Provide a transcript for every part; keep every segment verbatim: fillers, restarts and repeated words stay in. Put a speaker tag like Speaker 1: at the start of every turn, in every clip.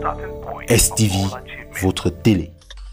Speaker 1: S T V, votre télé.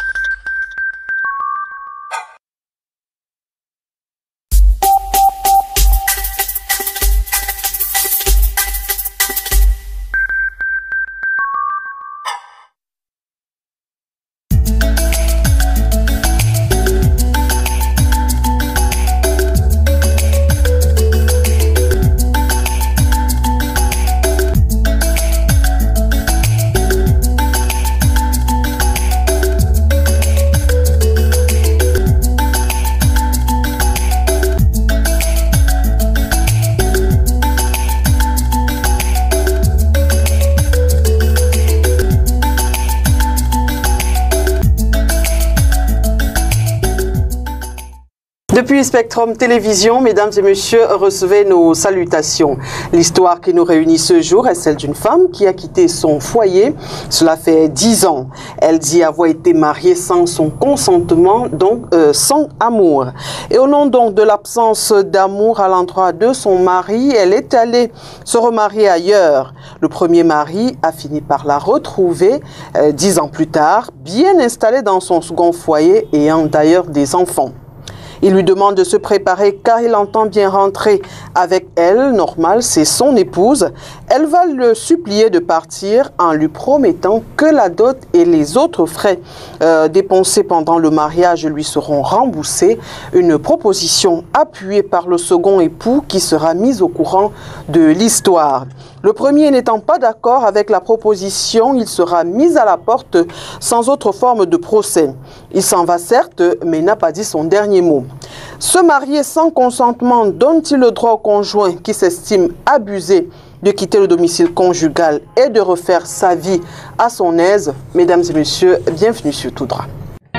Speaker 2: Depuis Spectrum Télévision, mesdames et messieurs, recevez nos salutations. L'histoire qui nous réunit ce jour est celle d'une femme qui a quitté son foyer. Cela fait dix ans. Elle dit avoir été mariée sans son consentement, donc euh, sans amour. Et au nom donc de l'absence d'amour à l'endroit de son mari, elle est allée se remarier ailleurs. Le premier mari a fini par la retrouver euh, dix ans plus tard, bien installée dans son second foyer, ayant d'ailleurs des enfants. Il lui demande de se préparer car il entend bien rentrer avec elle. Normal, c'est son épouse. Elle va le supplier de partir en lui promettant que la dot et les autres frais euh, dépensés pendant le mariage lui seront remboursés. Une proposition appuyée par le second époux qui sera mise au courant de l'histoire. Le premier n'étant pas d'accord avec la proposition, il sera mis à la porte sans autre forme de procès. Il s'en va certes, mais n'a pas dit son dernier mot. Se marier sans consentement donne-t-il le droit au conjoint qui s'estime abusé de quitter le domicile conjugal et de refaire sa vie à son aise? Mesdames et messieurs, bienvenue sur Tout Droit.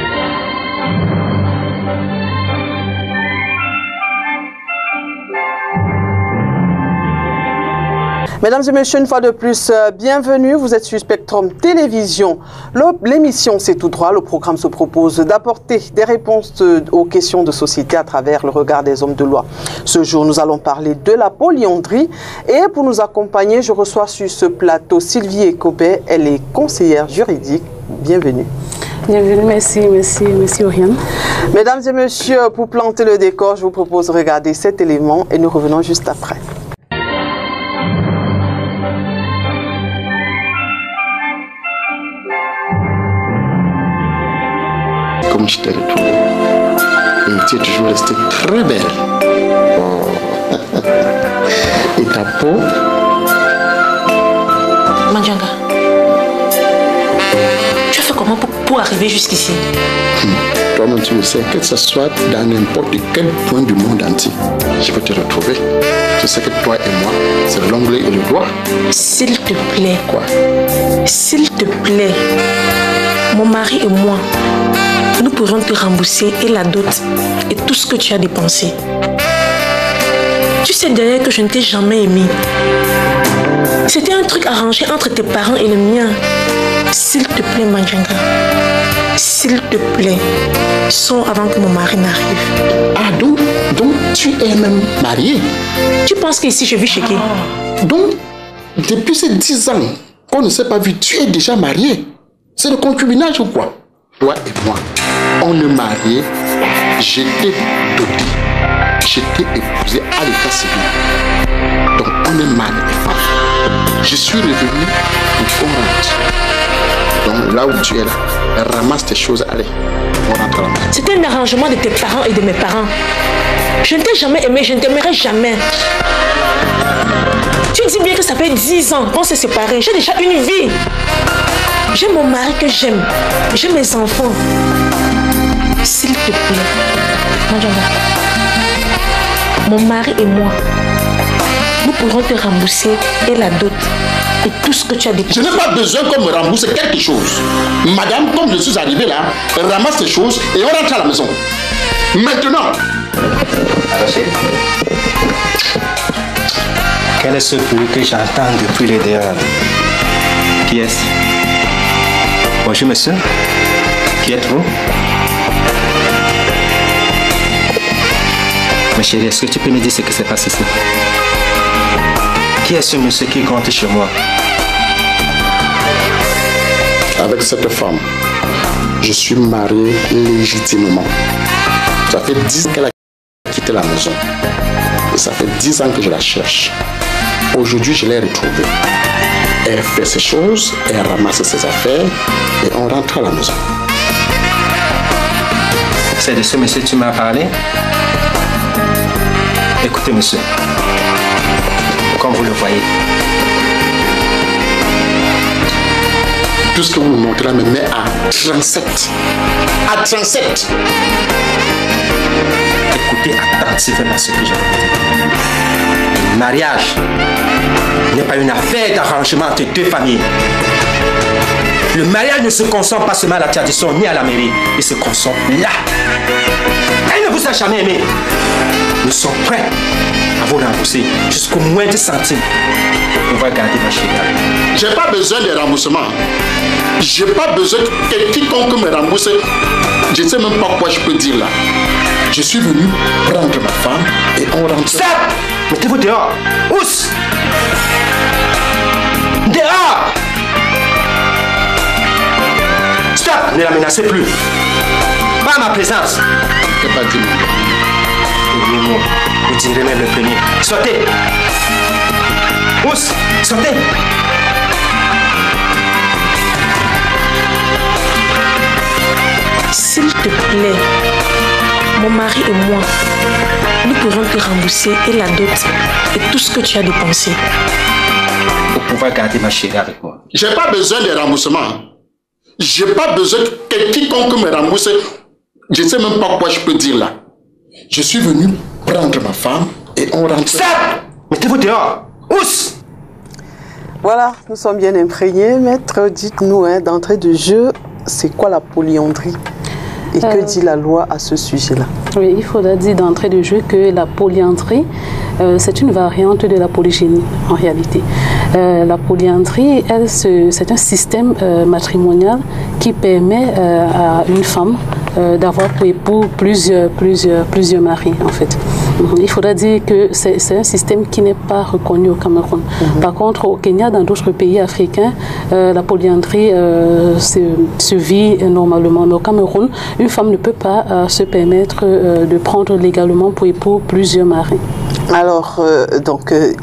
Speaker 2: Mesdames et messieurs, une fois de plus, euh, bienvenue. Vous êtes sur Spectrum Télévision. L'émission C'est Tout Droit. Le programme se propose d'apporter des réponses de, aux questions de société à travers le regard des hommes de loi. Ce jour, nous allons parler de la polyandrie. Et pour nous accompagner, je reçois sur ce plateau Sylvie Ekobé. Elle est conseillère juridique. Bienvenue.
Speaker 3: Bienvenue, merci, merci, merci Oriane.
Speaker 2: Mesdames et messieurs, pour planter le décor, je vous propose de regarder cet élément et nous revenons juste après.
Speaker 4: Comme je t'ai retrouvé. Et tu es toujours restée très belle. Oh. Et ta peau.
Speaker 5: Mandjanga, tu as fait comment pour, pour arriver jusqu'ici?
Speaker 4: Hum. Toi-même tu le sais, que ce soit dans n'importe quel point du monde entier, je peux te retrouver. Tu sais que toi et moi, c'est l'onglet et le doigt.
Speaker 5: S'il te plaît.
Speaker 4: Quoi?
Speaker 5: S'il te plaît. Mon mari et moi, nous pourrons te rembourser et la dot et tout ce que tu as dépensé. Tu sais d'ailleurs que je ne t'ai jamais aimé. C'était un truc arrangé entre tes parents et le mien. S'il te plaît, Mandjanga. S'il te plaît, sors avant que mon mari n'arrive.
Speaker 4: Ah, donc, donc tu es même mariée?
Speaker 5: Tu penses qu'ici je vis chez qui?
Speaker 4: Ah. Donc, depuis ces dix ans qu'on ne s'est pas vu, tu es déjà mariée? C'est le concubinage ou quoi? Toi et moi, on est mariés, je t'ai doté, je t'ai épousé à l'état civil. Donc on est mari et femme. Je suis revenu pour qu'on rentre. Donc là où tu es là, ramasse tes choses, allez, on rentre à la maison.
Speaker 5: C'était un arrangement de tes parents et de mes parents. Je ne t'ai jamais aimé, je ne t'aimerai jamais. Tu dis bien que ça fait dix ans qu'on s'est séparés, j'ai déjà une vie. J'ai mon mari que j'aime. J'ai mes enfants. S'il te plaît, Mandjanga, mon mari et moi, nous pourrons te rembourser et la dot et tout ce que tu as dépensé.
Speaker 4: Je n'ai pas besoin qu'on me rembourse quelque chose. Madame, comme je suis arrivé là, ramasse tes choses et on rentre à la maison. Maintenant.
Speaker 6: Quel est ce bruit que j'entends depuis les dehors? Qui est-ce? Bonjour monsieur, qui êtes-vous? Ma chérie, est-ce que tu peux me dire ce qui se passe ici? Qui est ce monsieur qui compte chez moi?
Speaker 4: avec cette femme, je suis marié légitimement. Ça fait dix ans qu'elle a quitté la maison. Et ça fait dix ans que je la cherche. Aujourd'hui, je l'ai retrouvée. Elle fait ses choses, elle ramasse ses affaires et on rentre à la maison.
Speaker 6: C'est de ce monsieur que tu m'as parlé? Écoutez, monsieur, comme vous le voyez,
Speaker 4: tout ce que vous me montrez là me met à trente-sept. À trente-sept.
Speaker 6: Écoutez attentivement ce que j'ai dit. Le mariage n'est pas une affaire d'arrangement entre deux familles. Le mariage ne se consomme pas seulement à la tradition ni à la mairie, il se consomme là. Elle ne vous a jamais aimé. Nous sommes prêts à vous rembourser jusqu'au moins de centimes. On va garder ma chérie.
Speaker 4: J'ai pas besoin de remboursement. J'ai pas besoin que quiconque me rembourse. Je ne sais même pas quoi je peux dire là. Je suis venu prendre ma femme et on rentre.
Speaker 6: Stop! Mettez-vous dehors. Ous! Dehors! Stop! Ne la menacez plus. Pas ma présence.
Speaker 4: Je n'ai pas dit non.
Speaker 6: Oui, vous direz même le premier. Sortez! Ous! Sortez!
Speaker 5: S'il te plaît, mon mari et moi, nous pourrons te rembourser et la dot et tout ce que tu as dépensé.
Speaker 6: Pour pouvoir garder ma chérie avec moi.
Speaker 4: J'ai pas besoin de remboursement. J'ai pas besoin que quiconque me rembourse. Je ne sais même pas quoi je peux dire là. Je suis venu prendre ma femme et on rentre.
Speaker 6: Stop! Mettez-vous dehors! Ous!
Speaker 2: Voilà, nous sommes bien imprégnés. Maître, dites-nous, hein, d'entrée de jeu, c'est quoi la polyandrie? Et euh, que dit la loi à ce sujet-là?
Speaker 3: Oui, il faudra dire d'entrée de jeu que la polyandrie, euh, c'est une variante de la polygynie, en réalité. Euh, la polyandrie, elle, c'est un système euh, matrimonial qui permet euh, à une femme euh, d'avoir pour époux plusieurs, plusieurs, plusieurs maris, en fait. Il faudra dire que c'est un système qui n'est pas reconnu au Cameroun. Mm-hmm. Par contre, au Kenya, dans d'autres pays africains, euh, la polyandrie euh, se, se vit normalement. Mais au Cameroun, une femme ne peut pas euh, se permettre euh, de prendre légalement pour époux plusieurs maris.
Speaker 2: Alors, euh, donc, euh,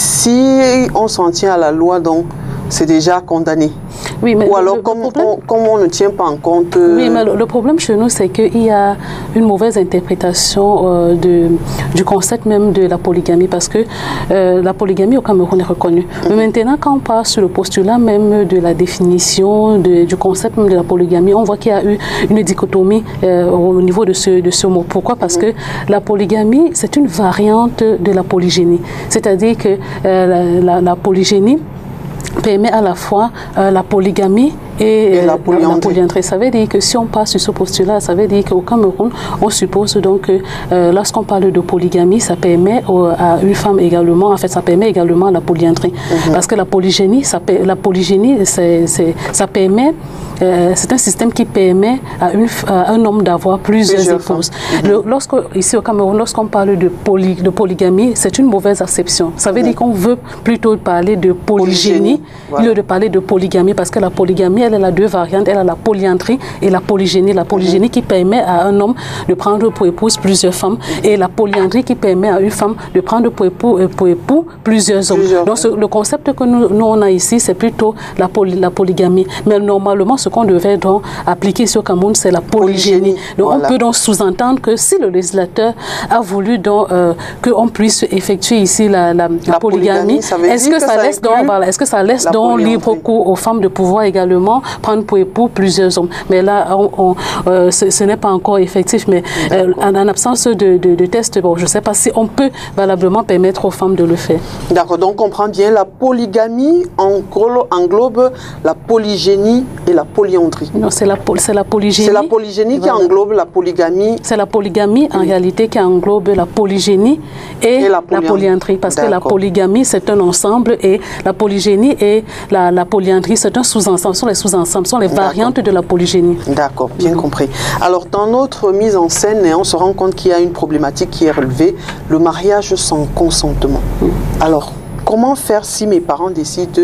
Speaker 2: si on s'en tient à la loi, donc, c'est déjà condamné.
Speaker 3: Oui, mais
Speaker 2: Ou alors,
Speaker 3: le,
Speaker 2: comme,
Speaker 3: le problème,
Speaker 2: on, comme on ne tient pas en compte... Euh...
Speaker 3: Oui, mais le, le problème chez nous, c'est qu'il y a une mauvaise interprétation euh, de, du concept même de la polygamie, parce que euh, la polygamie au Cameroun est reconnue. Mm-hmm. Mais maintenant, quand on passe sur le postulat même de la définition de, du concept même de la polygamie, on voit qu'il y a eu une dichotomie euh, au niveau de ce, de ce mot. Pourquoi? Parce mm-hmm. que la polygamie, c'est une variante de la polygynie. C'est-à-dire que euh, la, la, la polygynie permet à la fois euh, la polygamie et,
Speaker 2: et la, polyandrie.
Speaker 3: la polyandrie. Ça veut dire que si on passe sur ce postulat, ça veut dire qu'au Cameroun, on suppose donc que euh, lorsqu'on parle de polygamie, ça permet au, à une femme également, en fait, ça permet également la polyandrie. Mm-hmm. Parce que la polygynie, ça, la polygynie, c'est, c'est, ça permet, euh, c'est un système qui permet à, une, à un homme d'avoir plusieurs, plusieurs épouses. Mm-hmm. Le, lorsque, ici au Cameroun, lorsqu'on parle de, poly, de polygamie, c'est une mauvaise acception. Ça veut mm-hmm. dire qu'on veut plutôt parler de polygynie, voilà. au lieu de parler de polygamie, parce que la polygamie, elle a deux variantes, elle a la polyandrie et la polygynie. La polygynie mmh. qui permet à un homme de prendre pour épouse plusieurs femmes mmh. et la polyandrie qui permet à une femme de prendre pour époux, pour époux plusieurs hommes. Plusieurs. Donc ce, le concept que nous, nous on a ici, c'est plutôt la, poly, la polygamie. Mais normalement, ce qu'on devrait donc appliquer sur Cameroun, c'est la polygynie. polygynie. Donc voilà. on peut donc sous-entendre que si le législateur a voulu donc euh, qu'on puisse effectuer ici la, la, la, la polygamie, polygamie est-ce que, que ça laisse donc voilà, est-ce que ça laisse donc libre cours aux femmes de pouvoir également prendre pour époux plusieurs hommes? Mais là, on, on, euh, ce, ce n'est pas encore effectif, mais euh, en, en absence de, de, de test, bon, je ne sais pas si on peut valablement permettre aux femmes de le faire. D'accord,
Speaker 2: donc on comprend bien, la polygamie englobe la polygynie et la polyandrie.
Speaker 3: Non, c'est la, la polygynie.
Speaker 2: C'est la polygynie voilà. qui englobe la polygamie.
Speaker 3: C'est la polygamie, en oui. réalité, qui englobe la polygynie et, et la, la polyandrie. Parce que la polygamie, c'est un ensemble et la polygynie et la, la polyandrie, c'est un sous-ensemble, sont les sous-ensembles, sont les variantes de la polygynie.
Speaker 2: D'accord, bien mmh. compris. Alors, dans notre mise en scène, on se rend compte qu'il y a une problématique qui est relevée, le mariage sans consentement. Mmh. Alors, comment faire si mes parents décident de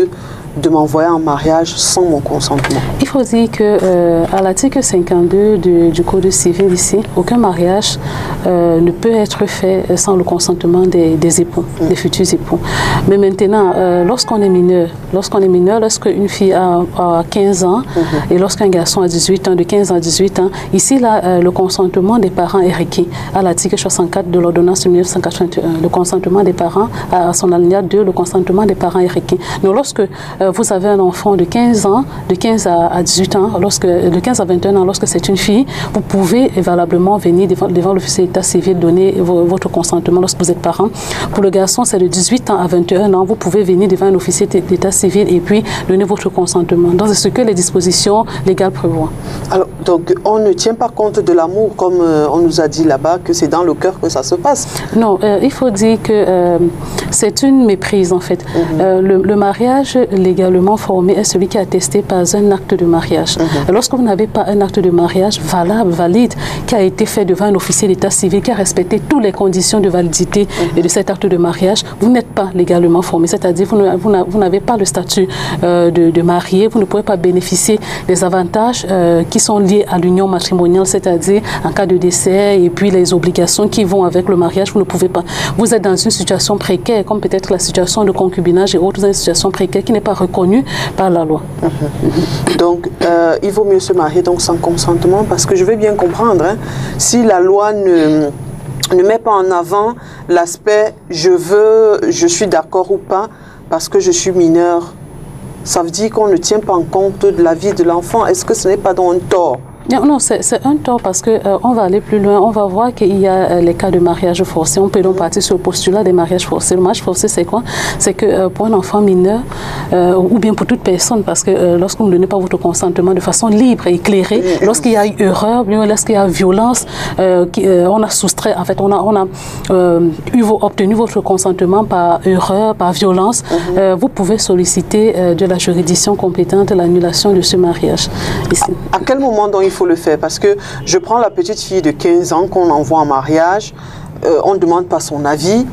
Speaker 2: de m'envoyer en mariage sans mon consentement?
Speaker 3: Il faut dire que euh, à l'article cinquante-deux du, du Code civil ici, aucun mariage euh, ne peut être fait sans le consentement des, des époux, mmh. des futurs époux. Mais maintenant, euh, lorsqu'on est mineur, lorsqu'on est mineur, lorsqu'une fille a, a quinze ans mmh. et lorsqu'un garçon a dix-huit ans, de quinze à dix-huit ans, ici là, euh, le consentement des parents est requis à l'article soixante-quatre de l'ordonnance de mille neuf cent quatre-vingt-un. Le consentement des parents, à son alinéa deux, le consentement des parents est requis. Donc lorsque euh, vous avez un enfant de quinze ans, de quinze à dix-huit ans, lorsque, de quinze à vingt et un ans, lorsque c'est une fille, vous pouvez valablement venir devant, devant l'officier d'état civil donner vo, votre consentement lorsque vous êtes parent. Pour le garçon, c'est de dix-huit ans à vingt et un ans, vous pouvez venir devant un officier d'état civil et puis donner votre consentement. Donc c'est ce que les dispositions légales prévoient.
Speaker 2: Alors, donc on ne tient pas compte de l'amour comme euh, on nous a dit là-bas, que c'est dans le cœur que ça se passe.
Speaker 3: Non, euh, il faut dire que euh, c'est une méprise en fait. Mm-hmm. euh, le, le mariage légalement formé est celui qui est attesté par un acte de mariage. Mm-hmm. Lorsque vous n'avez pas un acte de mariage valable, valide, qui a été fait devant un officier d'état civil, qui a respecté toutes les conditions de validité mm-hmm. de cet acte de mariage, vous n'êtes pas légalement formé. C'est-à-dire vous, vous n'avez pas le statut euh, de, de marié, vous ne pouvez pas bénéficier des avantages euh, qui sont liés à l'union matrimoniale, c'est-à-dire en cas de décès et puis les obligations qui vont avec le mariage, vous ne pouvez pas. Vous êtes dans une situation précaire, comme peut-être la situation de concubinage et autres, dans une situation précaire qui n'est pas reconnue par la loi.
Speaker 2: Mmh. Donc, euh, il vaut mieux se marier donc sans consentement, parce que je veux bien comprendre, hein, si la loi ne, ne met pas en avant l'aspect « je veux, je suis d'accord ou pas » parce que je suis mineur, ça veut dire qu'on ne tient pas en compte de la vie de l'enfant. Est-ce que ce n'est pas donc un tort?
Speaker 3: Non, non c'est un tort parce qu'on euh, va aller plus loin. On va voir qu'il y a euh, les cas de mariage forcé. On peut donc partir sur le postulat des mariages forcés. Le mariage forcé, c'est quoi? C'est que euh, pour un enfant mineur, euh, ou bien pour toute personne, parce que euh, lorsque vous ne donnez pas votre consentement de façon libre et éclairée, lorsqu'il y a eu erreur, lorsqu'il y a violence, euh, qui, euh, on a soustrait, en fait, on a, on a euh, eu, obtenu votre consentement par erreur, par violence, mm-hmm. euh, vous pouvez solliciter euh, de la juridiction compétente l'annulation de ce mariage. Ici.
Speaker 2: À, à quel moment donc il faut le faire? Parce que je prends la petite fille de quinze ans qu'on envoie en mariage, euh, on ne demande pas son avis.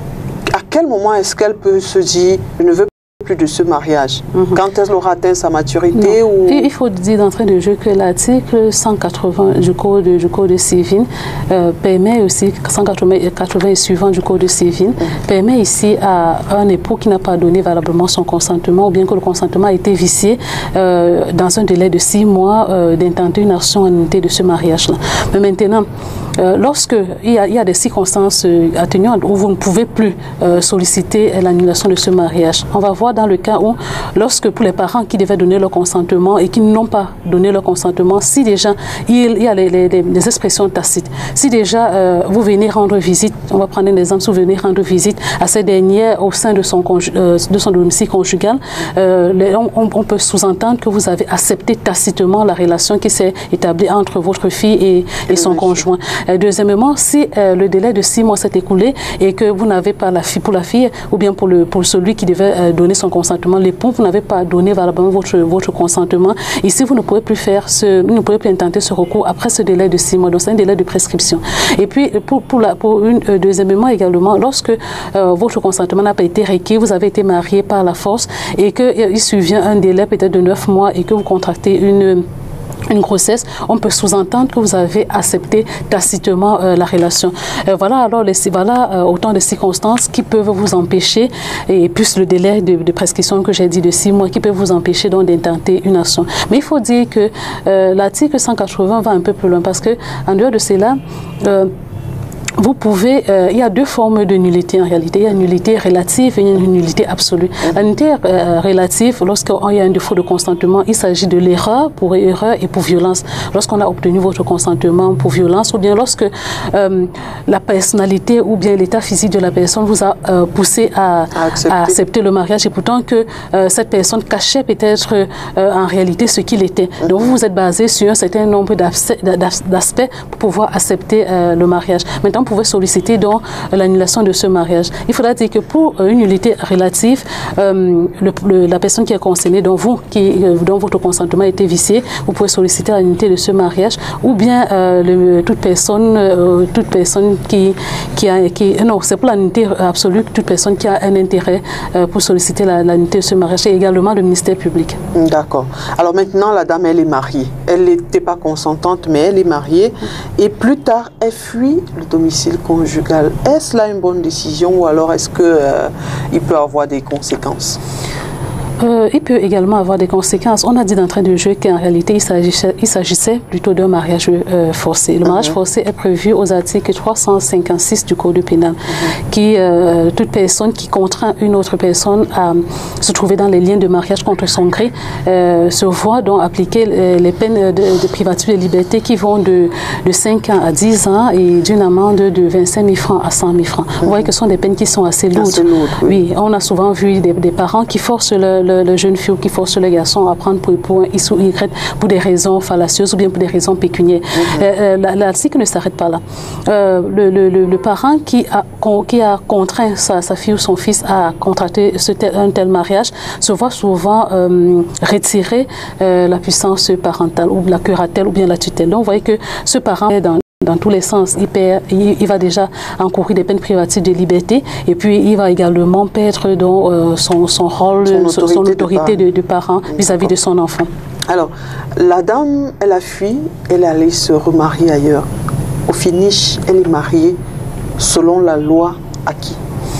Speaker 2: À quel moment est-ce qu'elle peut se dire « je ne veux plus de ce mariage » mm-hmm. Quand elle aura atteint sa maturité ou...
Speaker 3: Il faut dire d'entrée de jeu que l'article cent quatre-vingts du Code, du code civil euh, permet aussi, cent quatre-vingts et suivant du Code civil, mm-hmm. permet ici à un époux qui n'a pas donné valablement son consentement, ou bien que le consentement a été vicié, euh, dans un délai de six mois, euh, d'intenter une action en unité de ce mariage-là. Mais maintenant, euh, lorsque il y, a, il y a des circonstances euh, atténuantes où vous ne pouvez plus euh, solliciter l'annulation de ce mariage, on va voir dans le cas où, lorsque pour les parents qui devaient donner leur consentement et qui n'ont pas donné leur consentement, si déjà il y a les, les, les expressions tacites, si déjà euh, vous venez rendre visite, on va prendre un exemple, si vous venez rendre visite à ces dernières au sein de son, euh, de son domicile conjugal, euh, les, on, on peut sous-entendre que vous avez accepté tacitement la relation qui s'est établie entre votre fille et, et son conjoint. Euh, deuxièmement, si euh, le délai de six mois s'est écoulé et que vous n'avez pas la fille pour la fille ou bien pour, le, pour celui qui devait euh, donner son consentement, l'époux, vous n'avez pas donné valablement votre, votre consentement. Ici, vous ne pouvez plus faire ce, vous ne pouvez plus intenter ce recours après ce délai de six mois. Donc, c'est un délai de prescription. Et puis, pour, pour, la, pour une, euh, deuxièmement également, lorsque euh, votre consentement n'a pas été requis, vous avez été marié par la force et qu'il euh, survient un délai peut-être de neuf mois et que vous contractez une une grossesse, on peut sous-entendre que vous avez accepté tacitement euh, la relation. Euh, voilà alors les, voilà, euh, autant de circonstances qui peuvent vous empêcher, et plus le délai de, de prescription que j'ai dit de six mois, qui peuvent vous empêcher donc d'intenter une action. Mais il faut dire que euh, l'article cent quatre-vingts va un peu plus loin parce que en dehors de cela, euh, vous pouvez, euh, il y a deux formes de nullité en réalité. Il y a une nullité relative et une nullité absolue. La nullité euh, relative, lorsqu'il y a un défaut de consentement, il s'agit de l'erreur pour erreur et pour violence. Lorsqu'on a obtenu votre consentement pour violence, ou bien lorsque euh, la personnalité ou bien l'état physique de la personne vous a euh, poussé à, à, accepter. à accepter le mariage, et pourtant que euh, cette personne cachait peut-être euh, en réalité ce qu'il était. Donc vous vous êtes basé sur un certain nombre d'aspects pour pouvoir accepter euh, le mariage. Maintenant, femme pouvait solliciter donc l'annulation de ce mariage. Il faudra dire que pour une nullité relative, euh, le, le, la personne qui est concernée, dont, vous, qui, dont votre consentement a été vicié, vous pouvez solliciter la nullité de ce mariage, ou bien euh, le, toute personne, euh, toute personne qui, qui a... Qui, non, c'est pour la nullité absolue, toute personne qui a un intérêt euh, pour solliciter la, la nullité de ce mariage, et également le ministère public.
Speaker 2: D'accord. Alors maintenant, la dame, elle est mariée. Elle n'était pas consentante, mais elle est mariée. Et plus tard, elle fuit le domicile conjugal. Est-ce là une bonne décision ou alors est-ce qu'il euh, peut avoir des conséquences?
Speaker 3: Euh, il peut également avoir des conséquences. On a dit d'entrée de jeu qu'en réalité, il s'agissait, il s'agissait plutôt d'un mariage euh, forcé. Le mariage mm-hmm. forcé est prévu aux articles trois cent cinquante-six du Code pénal, mm-hmm. qui, euh, toute personne qui contraint une autre personne à se trouver dans les liens de mariage contre son gré, euh, se voit donc appliquer euh, les peines de, de privative de liberté qui vont de, de cinq ans à dix ans et d'une amende de vingt-cinq mille francs à cent mille francs. Mm-hmm. Vous voyez que ce sont des peines qui sont assez lourdes. Assez lourdes oui. oui, on a souvent vu des, des parents qui forcent le Le, le jeune fille qui force le garçon à prendre pour, pour un X ou Y pour des raisons fallacieuses ou bien pour des raisons pécuniaires. Mm-hmm. euh, L'article ne s'arrête pas là. Euh, le, le, le, le parent qui a, qui a contraint sa, sa fille ou son fils à contracter ce tel, un tel mariage se voit souvent euh, retirer euh, la puissance parentale ou la curatelle ou bien la tutelle. Donc vous voyez que ce parent est dans dans tous les sens, il, perd, il, il va déjà encourir des peines privatives de liberté et puis il va également perdre donc, euh, son, son rôle, son autorité, son autorité de, de, de parent vis-à-vis de son enfant.
Speaker 2: Alors, la dame, elle a fui, elle est allée se remarier ailleurs. Au finish, elle est mariée selon la loi à qui?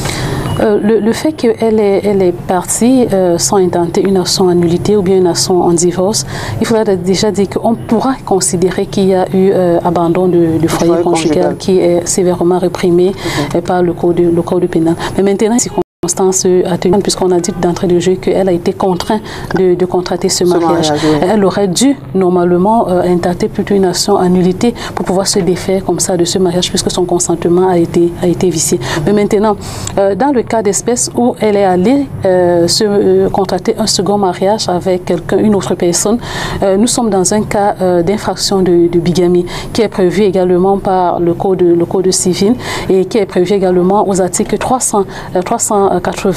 Speaker 3: Euh, le, le fait qu'elle est, elle est partie euh, sans intenter une action en nullité ou bien une action en divorce, il faudrait déjà dire qu'on pourra considérer qu'il y a eu euh, abandon de, de foyer conjugal qui est sévèrement réprimé mm-hmm. euh, par le code, le code pénal. Mais maintenant, c'est circonstances atténuantes, puisqu'on a dit d'entrée de jeu qu'elle a été contrainte de, de contracter ce, ce mariage. mariage oui. Elle aurait dû normalement euh, intenter plutôt une action en nullité pour pouvoir se défaire comme ça de ce mariage, puisque son consentement a été, a été vicié. Mm-hmm. Mais maintenant, euh, dans le cas d'espèce où elle est allée euh, se euh, contracter un second mariage avec quelqu'un, une autre personne, euh, nous sommes dans un cas euh, d'infraction de, de bigamie qui est prévu également par le code, le code civil et qui est prévu également aux articles trois cents, trois cent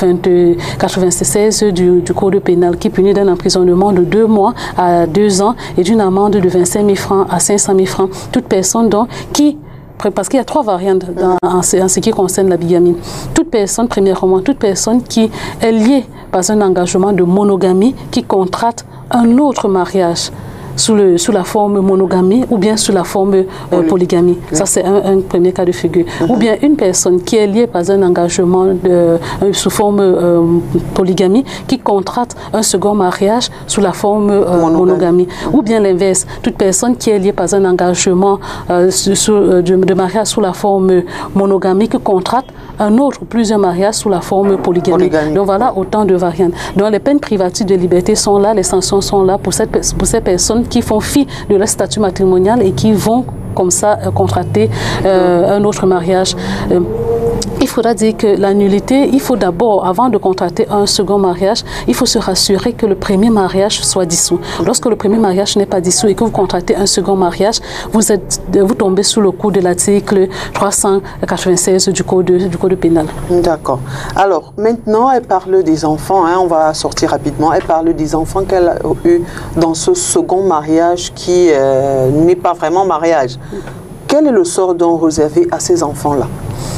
Speaker 3: quatre-vingt-seize du, du Code pénal qui punit d'un emprisonnement de deux mois à deux ans et d'une amende de vingt-cinq mille francs à cinq cent mille francs. Toute personne donc qui, parce qu'il y a trois variantes dans, en, ce, en ce qui concerne la bigamie. Toute personne, premièrement, toute personne qui est liée par un engagement de monogamie qui contracte un autre mariage sous, le, sous la forme monogamie ou bien sous la forme euh, polygamie. Oui. Ça, c'est un, un premier cas de figure. Uh-huh. Ou bien une personne qui est liée par un engagement de, euh, sous forme euh, polygamie qui contracte un second mariage sous la forme euh, monogamie. monogamie. Uh-huh. Ou bien l'inverse, toute personne qui est liée par un engagement euh, sous, sous, de, de mariage sous la forme monogamie qui contracte un autre ou plusieurs mariages sous la forme polygamie. polygamie. Donc voilà autant de variantes. Donc les peines privatives de liberté sont là, les sanctions sont là pour, cette, pour ces personnes qui font fi de leur statut matrimonial et qui vont comme ça euh, contracter euh, un autre mariage. Euh, il faudra dire que la nullité, il faut d'abord, avant de contracter un second mariage, il faut se rassurer que le premier mariage soit dissous. Lorsque le premier mariage n'est pas dissous et que vous contractez un second mariage, vous, êtes, vous tombez sous le coup de l'article trois cent quatre-vingt-seize du code, du code pénal. D'accord.
Speaker 2: Alors, maintenant, elle parle des enfants, hein, on va sortir rapidement, elle parle des enfants qu'elle a eu dans ce second mariage qui euh, n'est pas vraiment mariage. Quel est le sort donc réservé à ces enfants-là?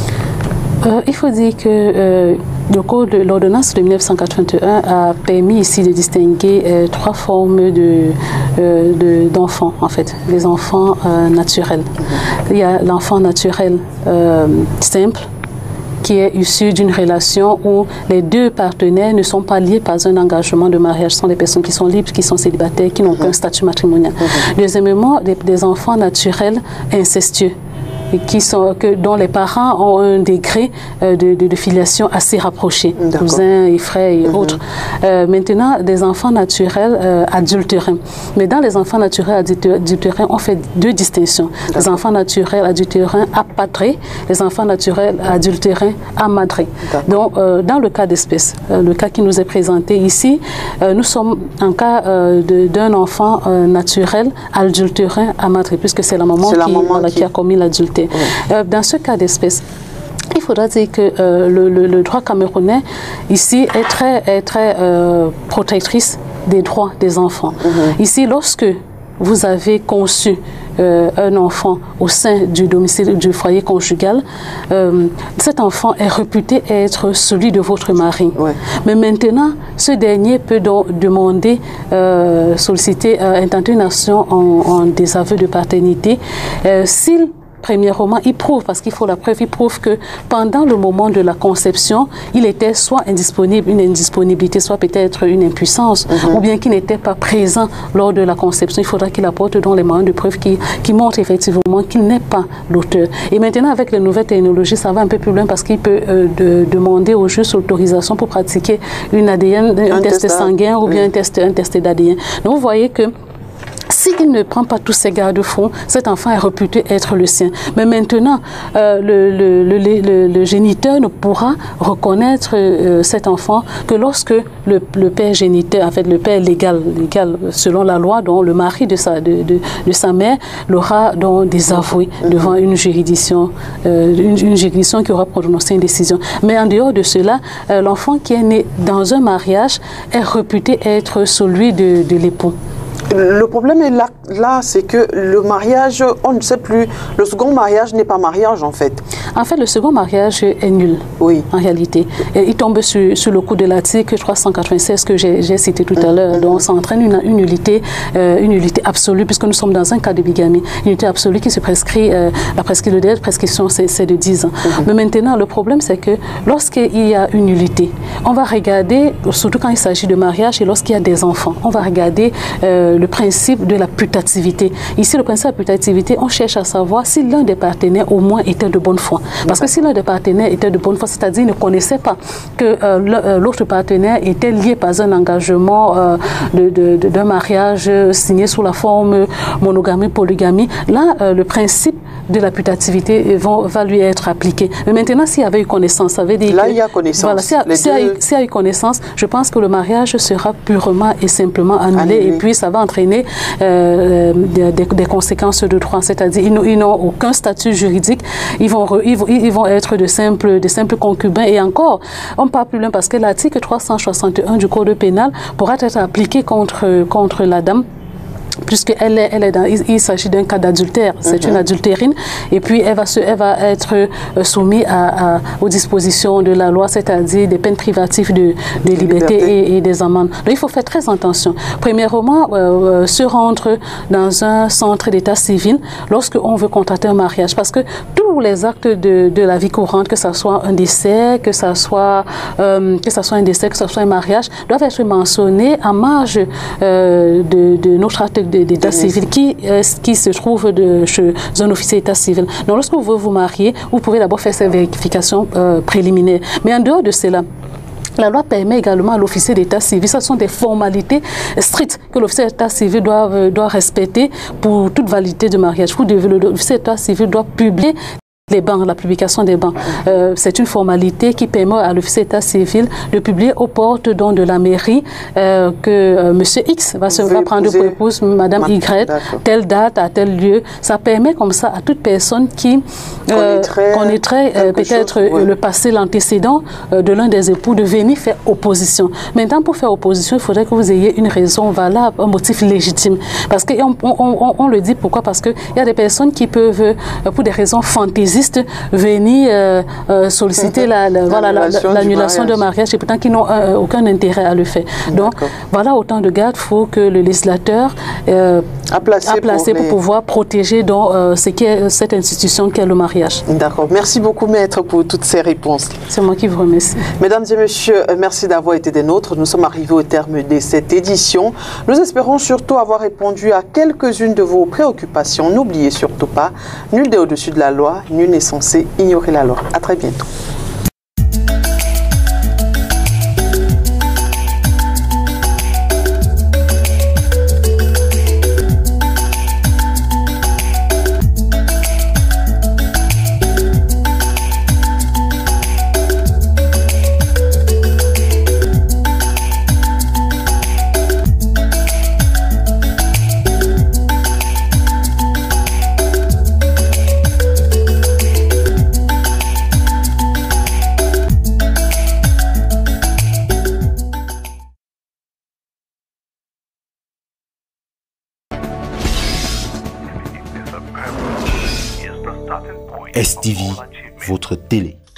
Speaker 3: Euh, il faut dire que euh, le code, l'ordonnance de mille neuf cent quatre-vingt-un a permis ici de distinguer euh, trois formes de, euh, de, d'enfants, en fait, les enfants euh, naturels. Il y a l'enfant naturel euh, simple, qui est issu d'une relation où les deux partenaires ne sont pas liés par un engagement de mariage. Ce sont des personnes qui sont libres, qui sont célibataires, qui n'ont aucun statut matrimonial. Mm-hmm. Deuxièmement, des, des enfants naturels incestueux. Qui sont, que, dont les parents ont un degré euh, de, de, de filiation assez rapproché, cousins et frères et mm-hmm. autres. Euh, maintenant, des enfants naturels euh, adultérins. Mais dans les enfants naturels adultérins, on fait deux distinctions. Les enfants naturels adultérins apatrés, les enfants naturels adultérins amadrés. Donc, euh, dans le cas d'espèce, euh, le cas qui nous est présenté ici, euh, nous sommes en cas euh, d'un enfant euh, naturel adultérin amadré, puisque c'est la maman, qui, la maman voilà, qui... qui a commis l'adultère. perpétuité. Oui. Euh, dans ce cas d'espèce, il faudra dire que euh, le, le, le droit camerounais, ici, est très, est très euh, protectrice des droits des enfants. Mm-hmm. Ici, lorsque vous avez conçu euh, un enfant au sein du domicile, du foyer conjugal, euh, cet enfant est réputé être celui de votre mari. Ouais. Mais maintenant, ce dernier peut donc demander, euh, solliciter, euh, intenter une action en, en désaveu de paternité euh, s'il premièrement, il prouve, parce qu'il faut la preuve, il prouve que pendant le moment de la conception, il était soit indisponible, une indisponibilité, soit peut-être une impuissance, mm-hmm. ou bien qu'il n'était pas présent lors de la conception. Il faudra qu'il apporte donc les moyens de preuve qui, qui montrent effectivement qu'il n'est pas l'auteur. Et maintenant, avec les nouvelles technologies, ça va un peu plus loin parce qu'il peut euh, de, demander au juge l'autorisation pour pratiquer une A D N, un, un test, test sanguin ou oui. bien un test, un test d'A D N. Donc, vous voyez que s'il ne prend pas tous ces garde-fous, cet enfant est réputé être le sien. Mais maintenant, euh, le, le, le, le, le géniteur ne pourra reconnaître euh, cet enfant que lorsque le, le père géniteur, en fait le père légal, légal selon la loi, dont le mari de sa, de, de, de sa mère l'aura donc désavoué devant une juridiction, euh, une, une juridiction qui aura prononcé une décision. Mais en dehors de cela, euh, l'enfant qui est né dans un mariage est réputé être celui de, de l'époux.
Speaker 2: Le problème est là, là c'est que le mariage, on ne sait plus, le second mariage n'est pas mariage en fait.
Speaker 3: En fait, le second mariage est nul, oui. en réalité. Et il tombe sur, sur le coup de l'article trois cent quatre-vingt-seize que j'ai cité tout à l'heure. Donc, ça entraîne une, une, nullité, euh, une nullité absolue, puisque nous sommes dans un cas de bigamie. Une nullité absolue qui se prescrit, euh, la prescrit, le délai de prescription, c'est de dix ans. Mm-hmm. Mais maintenant, le problème, c'est que lorsqu'il y a une nullité, on va regarder, surtout quand il s'agit de mariage et lorsqu'il y a des enfants, on va regarder euh, le principe de la putativité. Ici, le principe de la putativité, on cherche à savoir si l'un des partenaires au moins était de bonne foi. Parce que si l'un des partenaires était de bonne foi, c'est-à-dire ne connaissait pas que euh, l'autre partenaire était lié par un engagement euh, de, de, de, d'un mariage signé sous la forme monogamie, polygamie, là, euh, le principe de la putativité va, va lui être appliqué. Mais maintenant, s'il y avait eu connaissance, ça veut dire
Speaker 2: là,
Speaker 3: que,
Speaker 2: il y a connaissance.
Speaker 3: Voilà, s'il y, si deux... si y a eu connaissance, je pense que le mariage sera purement et simplement annulé, annulé. Et puis ça va entraîner euh, des, des conséquences de droit, c'est-à-dire ils n'ont aucun statut juridique, ils vont, re, ils, ils vont être de simples, de simples concubins. Et encore, on parle plus loin parce que l'article trois cent soixante et un du Code pénal pourra être appliqué contre, contre la dame, puisqu'elle est, elle est dans, il, il s'agit d'un cas d'adultère, c'est mm-hmm. une adultérine, et puis elle va, se, elle va être euh, soumise à, à, aux dispositions de la loi, c'est-à-dire des peines privatives de, de liberté, liberté. Et, et des amendes. Donc il faut faire très attention. Premièrement, euh, se rendre dans un centre d'état civil lorsqu'on veut contracter un mariage, parce que tous les actes de, de la vie courante, que ce soit un décès, que ce soit, euh, que ça soit un décès, que ce soit un mariage, doivent être mentionnés en marge euh, de, de notre acte d'état civil qui, euh, qui se trouve de, chez un officier d'état civil. Donc, lorsque vous vous mariez, vous pouvez d'abord faire ces vérifications euh, préliminaires. Mais en dehors de cela, la loi permet également à l'officier d'état civil, ce sont des formalités strictes que l'officier d'état civil doit, doit respecter pour toute validité de mariage. L'officier d'état civil doit publier les bancs, la publication des bancs. Euh, c'est une formalité qui permet à l'officier d'état civil de publier aux portes donc, de la mairie euh, que euh, Monsieur X va, se, va prendre pour épouse Madame Ma... Y, telle date, à tel lieu. Ça permet comme ça à toute personne qui euh, connaîtrait, connaîtrait euh, peut-être ouais. le passé, l'antécédent euh, de l'un des époux de venir faire opposition. Maintenant, pour faire opposition, il faudrait que vous ayez une raison valable, un motif légitime. Parce qu'on on, on, on le dit pourquoi? Parce qu'il y a des personnes qui peuvent, euh, pour des raisons fantaisistes, venir euh, euh, solliciter la, la, voilà, l'annulation de mariage et pourtant qui n'ont euh, aucun intérêt à le faire. Donc voilà autant de garde-fous que le législateur euh,
Speaker 2: a placé,
Speaker 3: a placé pour,
Speaker 2: pour
Speaker 3: les... pouvoir protéger donc, euh, ce qui est cette institution qu'est le mariage.
Speaker 2: D'accord. Merci beaucoup, maître, pour toutes ces réponses.
Speaker 3: C'est moi qui vous remercie.
Speaker 2: Mesdames et messieurs, merci d'avoir été des nôtres. Nous sommes arrivés au terme de cette édition. Nous espérons surtout avoir répondu à quelques-unes de vos préoccupations. N'oubliez surtout pas, nul n'est au-dessus de la loi, nul n'est censé ignorer la loi. À très bientôt.
Speaker 1: S T V, votre télé.